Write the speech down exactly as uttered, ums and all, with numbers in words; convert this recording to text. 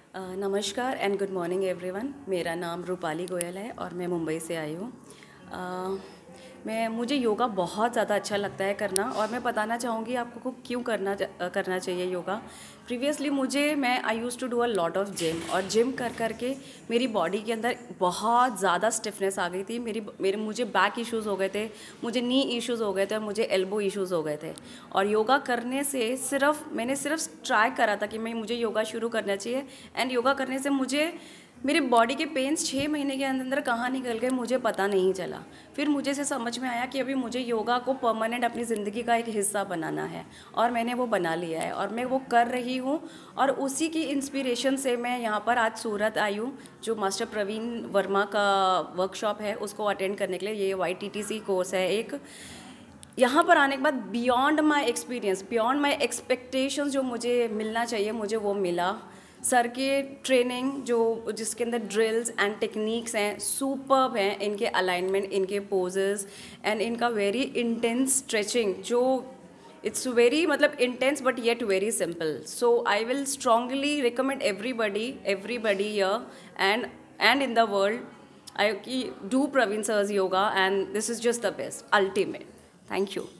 अ, नमस्कार and good morning everyone. मेरा नाम रूपाली गोयल है और मैं मुंबई से आई हूँ। अ, मैं मुझे योगा बहुत ज़्यादा अच्छा लगता है करना, और मैं बताना चाहूँगी आपको को क्यों करना चा- करना चाहिए योगा। प्रीवियसली मुझे मैं I use to do a lot of gym, और जिम कर कर के मेरी बॉडी के अंदर बहुत ज़्यादा स्टिफनेस आ गई थी। मेरी मेरे मुझे बैक इश्यूज़ हो गए थे, मुझे नी इश्यूज़ हो गए थे, और मुझे एल्बो इश्यूज़ हो गए थे। और योगा करने से सिर्फ मैंने सिर्फ ट्राई करा था कि मैं मुझे योगा शुरू करना चाहिए, एंड योगा करने से मुझे मेरी बॉडी के पेन्स छः महीने के अंदर अंदर कहाँ निकल गए मुझे पता नहीं चला। फिर मुझे से समझ में आया कि अभी मुझे योगा को परमानेंट अपनी ज़िंदगी का एक हिस्सा बनाना है, और मैंने वो बना लिया है और मैं वो कर रही हूँ। और उसी की इंस्पिरेशन से मैं यहाँ पर आज सूरत आई हूँ, जो मास्टर प्रवीण वर्मा का वर्कशॉप है उसको अटेंड करने के लिए। ये Y T T C course है एक। यहाँ पर आने के बाद beyond my experience, beyond my expectations जो मुझे मिलना चाहिए मुझे वो मिला। सर के ट्रेनिंग जो जिसके अंदर ड्रिल्स एंड टेक्निक्स हैं, सुपर्ब हैं, इनके अलाइनमेंट, इनके पोजेस, एंड इनका वेरी इंटेंस स्ट्रेचिंग जो इट्स वेरी मतलब intense but yet very simple. So I will strongly recommend everybody everybody here and and in the world I do Praveen sir's yoga, and this is just the best, ultimate. Thank you.